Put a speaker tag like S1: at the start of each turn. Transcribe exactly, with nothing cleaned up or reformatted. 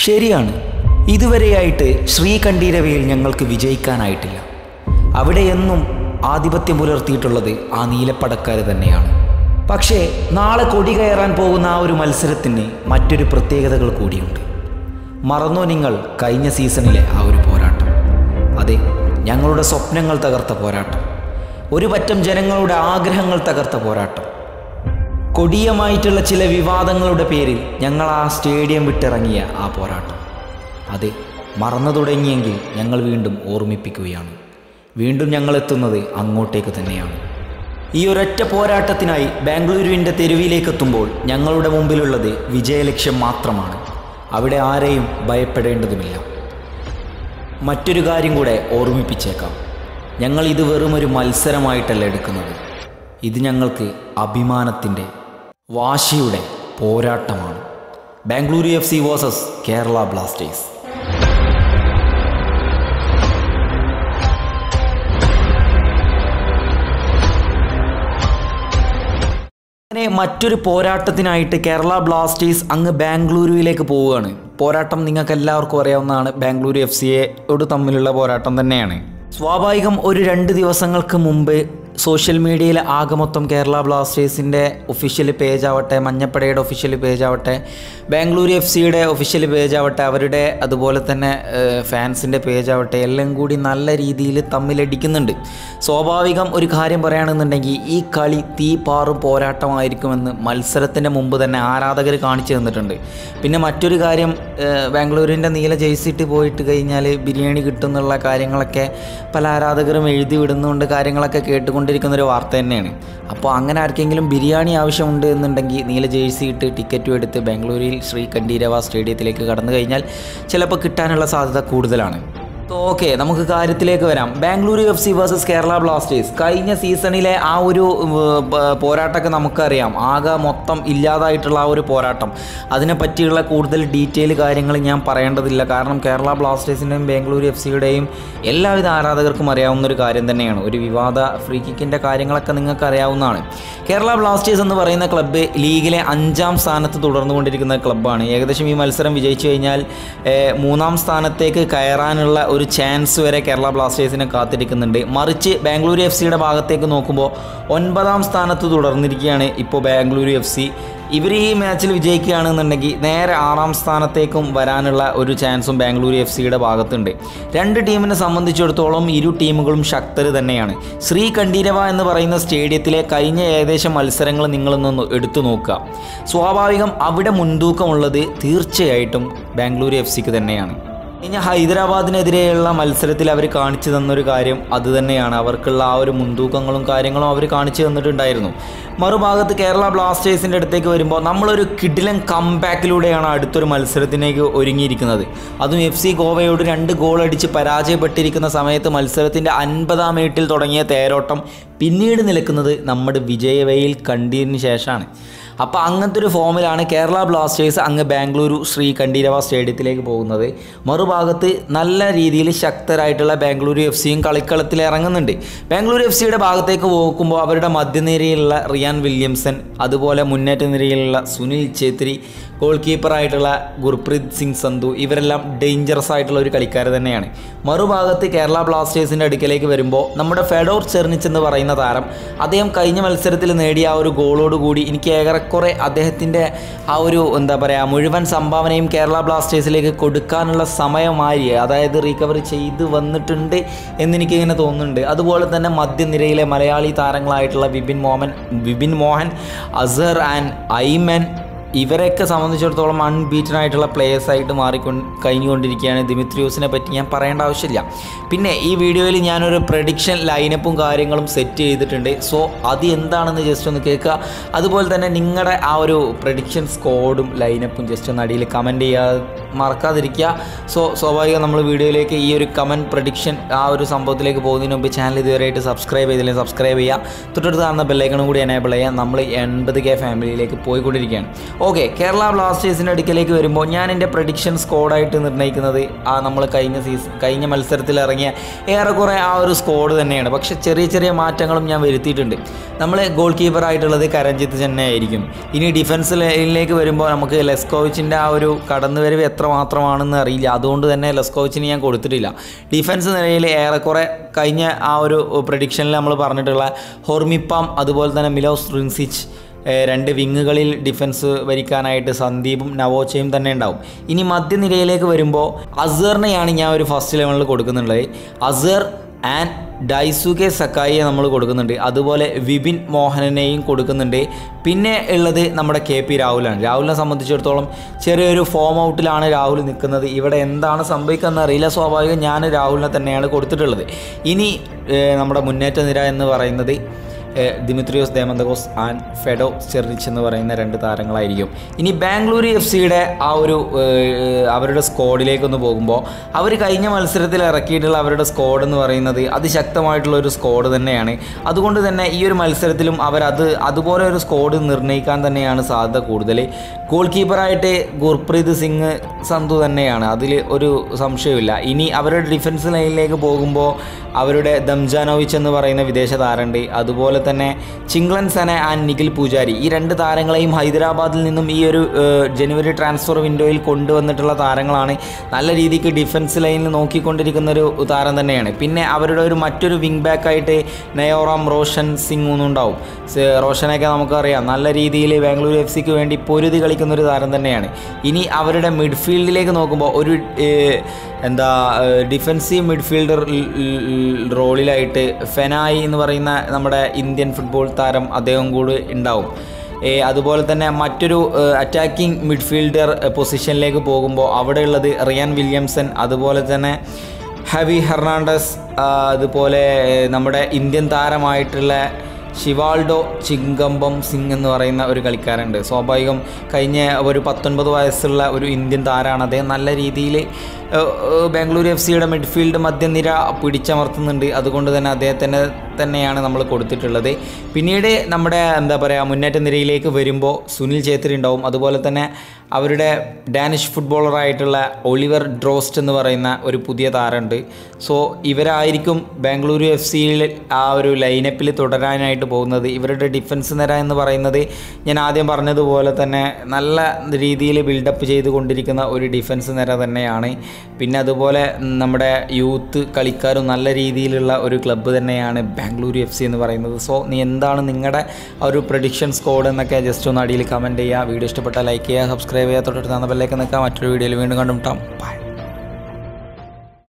S1: ശരിയാണ്, ഇതുവരെയായിട്ട് ശ്രീകണ്ഠീരവയിൽ ഞങ്ങൾക്ക് വിജയിക്കാനായിട്ടില്ല. അവിടെ എന്നും ആധിപത്യം പുലർത്തിയിട്ടുള്ളത് ആ നീലപ്പടക്കാർ തന്നെയാണ്. പക്ഷേ നാളെ കൊടി കയറാൻ പോകുന്ന ആ ഒരു മത്സരത്തിന് മറ്റൊരു പ്രത്യേകതകൾ കൂടിയുണ്ട്. മറന്നോ നിങ്ങൾ കഴിഞ്ഞ സീസണിലെ ആ ഒരു പോരാട്ടം? അതെ, ഞങ്ങളുടെ സ്വപ്നങ്ങൾ തകർത്ത പോരാട്ടം, ഒരു പറ്റം ജനങ്ങളുടെ ആഗ്രഹങ്ങൾ തകർത്ത പോരാട്ടം. കൊടിയമായിട്ടുള്ള ചില വിവാദങ്ങളുടെ പേരിൽ ഞങ്ങൾ ആ സ്റ്റേഡിയം വിട്ടിറങ്ങിയ ആ പോരാട്ടം. അതെ, മറന്നു തുടങ്ങിയെങ്കിൽ ഞങ്ങൾ വീണ്ടും ഓർമ്മിപ്പിക്കുകയാണ്. വീണ്ടും ഞങ്ങൾ എത്തുന്നത് അങ്ങോട്ടേക്ക് തന്നെയാണ്. ഈ ഒരൊറ്റ പോരാട്ടത്തിനായി ബാംഗ്ലൂരുവിൻ്റെ തെരുവിലേക്ക് എത്തുമ്പോൾ ഞങ്ങളുടെ മുമ്പിലുള്ളത് വിജയലക്ഷ്യം മാത്രമാണ്. അവിടെ ആരെയും ഭയപ്പെടേണ്ടതുമില്ല. മറ്റൊരു കാര്യം കൂടെ ഓർമ്മിപ്പിച്ചേക്കാം, ഞങ്ങൾ ഇത് വെറും ഒരു മത്സരമായിട്ടല്ല എടുക്കുന്നത്. ഇത് ഞങ്ങൾക്ക് അഭിമാനത്തിൻ്റെ, വാശിയുടെ പോരാട്ടമാണ്. Bengaluru F C versus Kerala Blasters. അങ്ങനെ മറ്റൊരു പോരാട്ടത്തിനായിട്ട് കേരള ബ്ലാസ്റ്റേഴ്സ് അങ്ങ് ബാംഗ്ലൂരുവിലേക്ക് പോവുകയാണ്. പോരാട്ടം നിങ്ങൾക്ക് എല്ലാവർക്കും അറിയാവുന്നതാണ്. ബാംഗ്ലൂരു എഫ് സിയോട് തമ്മിലുള്ള പോരാട്ടം തന്നെയാണ്. സ്വാഭാവികം ഒരു രണ്ട് ദിവസങ്ങൾക്ക് മുമ്പ് സോഷ്യൽ മീഡിയയിൽ ആകെ മൊത്തം കേരള ബ്ലാസ്റ്റേഴ്സിൻ്റെ ഒഫീഷ്യൽ പേജ് ആവട്ടെ, മഞ്ഞപ്പടയുടെ ഒഫീഷ്യൽ പേജ് ആവട്ടെ, ബാംഗ്ലൂരു എഫ് സിയുടെ ഒഫീഷ്യൽ പേജ് ആവട്ടെ, അവരുടെ അതുപോലെ തന്നെ ഫാൻസിൻ്റെ പേജ് ആവട്ടെ, എല്ലാം കൂടി നല്ല രീതിയിൽ തമ്മിലടിക്കുന്നുണ്ട്. സ്വാഭാവികം ഒരു കാര്യം പറയുകയാണെന്നുണ്ടെങ്കിൽ ഈ കളി തീ പാറും പോരാട്ടമായിരിക്കുമെന്ന് മത്സരത്തിൻ്റെ മുമ്പ് തന്നെ ആരാധകർ കാണിച്ചു തന്നിട്ടുണ്ട്. പിന്നെ മറ്റൊരു കാര്യം, ബാംഗ്ലൂരിൻ്റെ നീല ജേഴ്സിയിട്ട് പോയിട്ട് കഴിഞ്ഞാൽ ബിരിയാണി കിട്ടുന്നുള്ള കാര്യങ്ങളൊക്കെ പല ആരാധകരും എഴുതി വിടുന്നുണ്ട്, കാര്യങ്ങളൊക്കെ കേട്ടുകൊണ്ട് ിരിക്കുന്നൊരു വാർത്ത തന്നെയാണ്. അപ്പോൾ അങ്ങനെ ആർക്കെങ്കിലും ബിരിയാണി ആവശ്യമുണ്ട് എന്നുണ്ടെങ്കിൽ നീല ജേഴ്സി ഇട്ട് ടിക്കറ്റും എടുത്ത് ബാംഗ്ലൂരിൽ ശ്രീകണ്ഠീരവ സ്റ്റേഡിയത്തിലേക്ക് കടന്നു കഴിഞ്ഞാൽ ചിലപ്പോൾ കിട്ടാനുള്ള സാധ്യത കൂടുതലാണ്. ഓക്കെ, നമുക്ക് കാര്യത്തിലേക്ക് വരാം. Bengaluru F C versus Kerala Blasters കഴിഞ്ഞ സീസണിലെ ആ ഒരു പോരാട്ടമൊക്കെ നമുക്കറിയാം. ആകെ മൊത്തം ഇല്ലാതായിട്ടുള്ള ആ ഒരു പോരാട്ടം, അതിനെ പറ്റിയുള്ള കൂടുതൽ ഡീറ്റെയിൽ കാര്യങ്ങൾ ഞാൻ പറയേണ്ടതില്ല. കാരണം കേരള ബ്ലാസ്റ്റേഴ്സിൻ്റെയും ബാംഗ്ലൂരു എഫ് സിയുടെയും എല്ലാവിധ ആരാധകർക്കും അറിയാവുന്നൊരു കാര്യം തന്നെയാണ്. ഒരു വിവാദ ഫ്രീ കിക്കിൻ്റെ കാര്യങ്ങളൊക്കെ നിങ്ങൾക്ക് അറിയാവുന്നതാണ്. കേരള ബ്ലാസ്റ്റേഴ്സ് എന്ന് പറയുന്ന ക്ലബ്ബ് ലീഗിലെ അഞ്ചാം സ്ഥാനത്ത് തുടർന്നുകൊണ്ടിരിക്കുന്ന ക്ലബ്ബാണ്. ഏകദേശം ഈ മത്സരം വിജയിച്ചു കഴിഞ്ഞാൽ മൂന്നാം സ്ഥാനത്തേക്ക് കയറാനുള്ള ഒരു ചാൻസ് വരെ കേരള ബ്ലാസ്റ്റേഴ്സിനെ കാത്തിരിക്കുന്നുണ്ട്. മറിച്ച് ബാംഗ്ലൂരു എഫ് സിയുടെ ഭാഗത്തേക്ക് നോക്കുമ്പോൾ ഒൻപതാം സ്ഥാനത്ത് തുടർന്നിരിക്കുകയാണ് ഇപ്പോൾ ബാംഗ്ലൂരു എഫ് സി. ഇവർ ഈ മാച്ചിൽ വിജയിക്കുകയാണെന്നുണ്ടെങ്കിൽ നേരെ ആറാം സ്ഥാനത്തേക്കും വരാനുള്ള ഒരു ചാൻസും ബാംഗ്ലൂരു എഫ് സിയുടെ ഭാഗത്തുണ്ട്. രണ്ട് ടീമിനെ സംബന്ധിച്ചിടത്തോളം ഇരു ടീമുകളും ശക്തർ തന്നെയാണ്. ശ്രീകണ്ഠീരവ എന്ന് പറയുന്ന സ്റ്റേഡിയത്തിലെ കഴിഞ്ഞ ഏകദേശം മത്സരങ്ങൾ നിങ്ങളൊന്ന് എടുത്തു നോക്കുക. സ്വാഭാവികം അവിടെ മുൻതൂക്കമുള്ളത് തീർച്ചയായിട്ടും ബാംഗ്ലൂരു എഫ് സിക്ക് തന്നെയാണ്. ഇനി ഹൈദരാബാദിനെതിരെയുള്ള മത്സരത്തിൽ അവർ കാണിച്ചു തന്നൊരു കാര്യം അത് തന്നെയാണ്. അവർക്കുള്ള ആ ഒരു മുൻതൂക്കങ്ങളും കാര്യങ്ങളും അവർ കാണിച്ചു തന്നിട്ടുണ്ടായിരുന്നു. മറുഭാഗത്ത് കേരള ബ്ലാസ്റ്റേഴ്സിൻ്റെ അടുത്തേക്ക് വരുമ്പോൾ നമ്മളൊരു കിടിലൻ കംബാക്കിലൂടെയാണ് അടുത്തൊരു മത്സരത്തിലേക്ക് ഒരുങ്ങിയിരിക്കുന്നത്. അതും എഫ് സി ഗോവയോട് രണ്ട് ഗോൾ അടിച്ച് പരാജയപ്പെട്ടിരിക്കുന്ന സമയത്ത് മത്സരത്തിൻ്റെ അൻപതാം മിനിറ്റിൽ തുടങ്ങിയ തേരോട്ടം പിന്നീട് നിൽക്കുന്നത് നമ്മുടെ വിജയവയിൽ കണ്ടതിന് ശേഷമാണ്. അപ്പോൾ അങ്ങനത്തെ ഒരു ഫോമിലാണ് കേരള ബ്ലാസ്റ്റേഴ്സ് അങ്ങ് ബാംഗ്ലൂരു ശ്രീകണ്ഠീരവ സ്റ്റേഡിയത്തിലേക്ക് പോകുന്നത്. മറുഭാഗത്ത് നല്ല രീതിയിൽ ശക്തരായിട്ടുള്ള ബാംഗ്ലൂരു എഫ് സിയും കളിക്കളത്തിൽ ഇറങ്ങുന്നുണ്ട്. ബാംഗ്ലൂരു എഫ് സിയുടെ ഭാഗത്തേക്ക് നോക്കുമ്പോൾ അവരുടെ മധ്യനിരയിലുള്ള റിയാൻ വില്യംസൺ, അതുപോലെ മുന്നേറ്റ നിരയിലുള്ള സുനിൽ ഛേത്രി, ഗോൾ കീപ്പറായിട്ടുള്ള ഗുർപ്രീത് സിംഗ് സന്ധു, ഇവരെല്ലാം ഡേഞ്ചറസ് ആയിട്ടുള്ള ഒരു കളിക്കാർ തന്നെയാണ്. മറുഭാഗത്ത് കേരള ബ്ലാസ്റ്റേഴ്സിൻ്റെ അടുക്കലേക്ക് വരുമ്പോൾ നമ്മുടെ ഫെഡോർ ചെർണിച്ച് എന്ന് പറയുന്ന താരം, അദ്ദേഹം കഴിഞ്ഞ മത്സരത്തിൽ നേടിയ ആ ഒരു ഗോളോടുകൂടി എനിക്ക് ഏറെക്കുറെ അദ്ദേഹത്തിൻ്റെ ആ ഒരു എന്താ പറയുക മുഴുവൻ സംഭാവനയും കേരള ബ്ലാസ്റ്റേഴ്സിലേക്ക് കൊടുക്കാനുള്ള സമയമായി, അതായത് റീകവറി ചെയ്ത് വന്നിട്ടുണ്ട് എന്നെനിക്കിങ്ങനെ തോന്നുന്നുണ്ട്. അതുപോലെ തന്നെ മധ്യനിരയിലെ മലയാളി താരങ്ങളായിട്ടുള്ള വിപിൻ മോഹൻ വിപിൻ മോഹൻ അസർ ആൻഡ് ഐമൻ, ഇവരെയൊക്കെ സംബന്ധിച്ചിടത്തോളം അൺബീറ്റൻ ആയിട്ടുള്ള പ്ലേയേഴ്സായിട്ട് മാറിക്കൊണ്ട് കഴിഞ്ഞുകൊണ്ടിരിക്കുകയാണ്. ദിമിത്രിയോസിനെ പറ്റി ഞാൻ പറയേണ്ട ആവശ്യമില്ല. പിന്നെ ഈ വീഡിയോയിൽ ഞാനൊരു പ്രഡിക്ഷൻ ലൈനപ്പും കാര്യങ്ങളും സെറ്റ് ചെയ്തിട്ടുണ്ട്. സോ അത് എന്താണെന്ന് ജസ്റ്റ് ഒന്ന് കേൾക്കുക. അതുപോലെ തന്നെ നിങ്ങളുടെ ആ ഒരു പ്രഡിക്ഷൻ സ്കോഡും ലൈനപ്പും ജസ്റ്റ് ഒന്ന് അടിയിൽ കമൻറ്റ് ചെയ്യാതെ മറക്കാതിരിക്കുക. സോ സ്വാഭാവികം നമ്മൾ വീഡിയോയിലേക്ക് ഈ ഒരു കമൻറ്റ് പ്രഡിക്ഷൻ ആ ഒരു സംഭവത്തിലേക്ക് പോകുന്നതിന് മുമ്പ് ചാനൽ ഇതുവരെയായിട്ട് സബ്സ്ക്രൈബ് ചെയ്തില്ലെങ്കിൽ സബ്സ്ക്രൈബ് ചെയ്യുക. തൊട്ടടുത്ത് കാണുന്ന ബെല്ലൈക്കണും കൂടി എനേബിൾ ചെയ്യുക. നമ്മൾ എൺപത് കെ ഫാമിലിയിലേക്ക് പോയിക്കൊണ്ടിരിക്കുകയാണ്. ഓക്കെ, കേരള ബ്ലാസ്റ്റേഴ്സിൻ്റെ അടുക്കലേക്ക് വരുമ്പോൾ ഞാൻ എൻ്റെ പ്രഡിക്ഷൻ സ്കോഡായിട്ട് നിർണ്ണയിക്കുന്നത് ആ നമ്മൾ കഴിഞ്ഞ സീസൺ കഴിഞ്ഞ മത്സരത്തിൽ ഇറങ്ങിയ ഏറെക്കുറെ ആ ഒരു സ്കോഡ് തന്നെയാണ്. പക്ഷേ ചെറിയ ചെറിയ മാറ്റങ്ങളും ഞാൻ വരുത്തിയിട്ടുണ്ട്. നമ്മൾ ഗോൾ കീപ്പറായിട്ടുള്ളത് കരഞ്ജിത്ത് തന്നെ ആയിരിക്കും. ഇനി ഡിഫൻസ് ലൈനിലേക്ക് വരുമ്പോൾ നമുക്ക് ലെസ്കോവിച്ചിൻ്റെ ആ ഒരു കടന്നുവരവ് എത്ര എത്രമാത്രമാണെന്ന് അറിയില്ല. അതുകൊണ്ട് തന്നെ ലെസ്കോവിച്ചിന് ഞാൻ കൊടുത്തിട്ടില്ല. ഡിഫൻസ് നിലയിൽ ഏറെക്കുറെ കഴിഞ്ഞ ആ ഒരു പ്രഡിക്ഷനിൽ നമ്മൾ പറഞ്ഞിട്ടുള്ള ഹോർമിപ്പാം അതുപോലെ തന്നെ മിലോസ് റിൻസിച്ച് രണ്ട് വിങ്ങുകളിൽ ഡിഫൻസ് ഭരിക്കാനായിട്ട് സന്ദീപും നവോച്ചയും തന്നെ ഉണ്ടാവും. ഇനി മധ്യനിരയിലേക്ക് വരുമ്പോൾ അസറിനെയാണ് ഞാൻ ഒരു ഫസ്റ്റ് ലെവലിൽ കൊടുക്കുന്നുള്ളത്. അസർ ആൻഡ് ഡൈസുകെ സക്കായിയെ നമ്മൾ കൊടുക്കുന്നുണ്ട്. അതുപോലെ വിപിൻ മോഹനനെയും കൊടുക്കുന്നുണ്ട്. പിന്നെ ഉള്ളത് നമ്മുടെ കെ പി രാഹുലാണ്. രാഹുലിനെ സംബന്ധിച്ചിടത്തോളം ചെറിയൊരു ഫോം ഔട്ടിലാണ് രാഹുൽ നിൽക്കുന്നത്. ഇവിടെ എന്താണ് സംഭവിക്കുന്നത് അറിയില്ല. സ്വാഭാവികം ഞാൻ രാഹുലിനെ തന്നെയാണ് കൊടുത്തിട്ടുള്ളത്. ഇനി നമ്മുടെ മുന്നേറ്റ നിര എന്ന് പറയുന്നത് ദിമിത്രിയോസ് ദേമന്തകോസ് ആൻഡ് ഫെഡോ ചെറിച്ച് എന്ന് പറയുന്ന രണ്ട് താരങ്ങളായിരിക്കും. ഇനി ബാംഗ്ലൂരു എഫ് സിയുടെ ആ ഒരു അവരുടെ സ്ക്വാഡിലേക്കൊന്ന് പോകുമ്പോൾ അവർ കഴിഞ്ഞ മത്സരത്തിൽ ഇറക്കിയിട്ടുള്ള അവരുടെ സ്ക്വാഡ് എന്ന് പറയുന്നത് അതിശക്തമായിട്ടുള്ള ഒരു സ്ക്വാഡ് തന്നെയാണ്. അതുകൊണ്ട് തന്നെ ഈ ഒരു മത്സരത്തിലും അവരത് അതുപോലെ ഒരു സ്ക്വാഡ് നിർണ്ണയിക്കാൻ തന്നെയാണ് സാധ്യത കൂടുതൽ. ഗോൾ കീപ്പറായിട്ട് ഗുർപ്രീത് സിംഗ് സന്ധു തന്നെയാണ്, അതിൽ ഒരു സംശയമില്ല. ഇനി അവരുടെ ഡിഫൻസ് ലൈനിലേക്ക് പോകുമ്പോൾ അവരുടെ ദംജാനോവിച്ച് എന്ന് പറയുന്ന വിദേശ താരമുണ്ട്. അതുപോലെ തന്നെ ചിംഗ്ലൻ സന ആൻഡ് നിഖിൽ പൂജാരി, ഈ രണ്ട് താരങ്ങളെയും ഹൈദരാബാദിൽ നിന്നും ഈ ഒരു ജനുവരി ട്രാൻസ്ഫർ വിൻഡോയിൽ കൊണ്ടുവന്നിട്ടുള്ള താരങ്ങളാണ്. നല്ല രീതിക്ക് ഡിഫൻസ് ലൈനിൽ നോക്കിക്കൊണ്ടിരിക്കുന്ന ഒരു താരം തന്നെയാണ്. പിന്നെ അവരുടെ ഒരു മറ്റൊരു വിങ് ബാക്കായിട്ട് നയോറാം റോഷൻ സിംഗ് ഒന്നുണ്ടാവും. റോഷനൊക്കെ നമുക്കറിയാം നല്ല രീതിയിൽ ബാംഗ്ലൂരു എഫ് സിക്ക് വേണ്ടി പൊരുതി കളിക്കുന്ന ഒരു താരം തന്നെയാണ്. ഇനി അവരുടെ മിഡ്ഫീൽഡിലേക്ക് നോക്കുമ്പോൾ ഒരു എന്താ ഡിഫൻസീവ് മിഡ്ഫീൽഡർ റോളിലായിട്ട് ഫെനായി എന്ന് പറയുന്ന നമ്മുടെ ഇന്ത്യൻ ഫുട്ബോൾ താരം അദ്ദേഹം കൂടി ഉണ്ടാവും. അതുപോലെ തന്നെ മറ്റൊരു അറ്റാക്കിംഗ് മിഡ്ഫീൽഡർ പൊസിഷനിലേക്ക് പോകുമ്പോൾ അവിടെയുള്ളത് റിയാൻ വില്യംസൺ, അതുപോലെ തന്നെ ഹവി ഹെർണാണ്ടസ്, അതുപോലെ നമ്മുടെ ഇന്ത്യൻ താരമായിട്ടുള്ള ഷിവാൾഡോ ചിങ്കമ്പം സിംഗ് എന്ന് പറയുന്ന ഒരു കളിക്കാരുണ്ട്. സ്വാഭാവികം കഴിഞ്ഞ ഒരു പത്തൊൻപത് വയസ്സുള്ള ഒരു ഇന്ത്യൻ താരമാണ് അദ്ദേഹം. നല്ല രീതിയിൽ ബാംഗ്ലൂരു എഫ് സിയുടെ മിഡ്ഫീൽഡ് മധ്യനിര പിടിച്ചമർത്തുന്നുണ്ട്. അതുകൊണ്ട് തന്നെ അദ്ദേഹത്തിന് തന്നെയാണ് നമ്മൾ കൊടുത്തിട്ടുള്ളത്. പിന്നീട് നമ്മുടെ എന്താ പറയുക മുന്നേറ്റ നിരയിലേക്ക് വരുമ്പോൾ സുനിൽ ഛേത്രി ഉണ്ടാവും. അതുപോലെ തന്നെ അവരുടെ ഡാനിഷ് ഫുട്ബോളറായിട്ടുള്ള ഒളിവർ ഡ്രോസ്റ്റ് എന്ന് പറയുന്ന ഒരു പുതിയ താരമുണ്ട്. സോ ഇവരായിരിക്കും ബാംഗ്ലൂരു എഫ് സിയിൽ ആ ഒരു ലൈനപ്പിൽ തുടരാനായിട്ട് പോകുന്നത്. ഇവരുടെ ഡിഫൻസ് നിര എന്ന് പറയുന്നത് ഞാൻ ആദ്യം പറഞ്ഞതുപോലെ തന്നെ നല്ല രീതിയിൽ ബിൽഡപ്പ് ചെയ്തുകൊണ്ടിരിക്കുന്ന ഒരു ഡിഫൻസ് നിര തന്നെയാണ്. പിന്നെ അതുപോലെ നമ്മുടെ യൂത്ത് കളിക്കാരും നല്ല രീതിയിലുള്ള ഒരു ക്ലബ്ബ് തന്നെയാണ് ബാംഗ്ലൂരു എഫ് സി എന്ന് പറയുന്നത്. സോ നീ എന്താണ് നിങ്ങളുടെ ആ ഒരു പ്രഡിക്ഷൻ സ്കോഡ് എന്നൊക്കെ ജസ്റ്റ് ഒന്ന് അടിയിൽ കമൻറ്റ് ചെയ്യുക. വീഡിയോ ഇഷ്ടപ്പെട്ടാൽ ലൈക്ക് ചെയ്യുക, സബ്സ്ക്രൈബ് ചെയ്യുക, തൊട്ടടുത്ത് ബെല്ലേക്ക് നിൽക്കുക. മറ്റൊരു വീഡിയോയിൽ വീണ്ടും കണ്ടുമുട്ടാം. ബൈ.